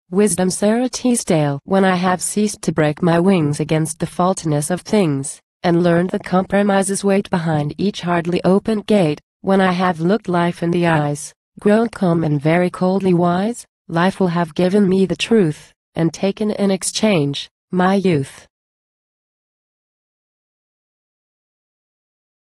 Wisdom Sara Teasdale. When I have ceased to break my wings against the faultiness of things, and learned that compromises wait behind each hardly opened gate, when I have looked life in the eyes, grown calm and very coldly wise, life will have given me the truth, and taken in exchange, my youth.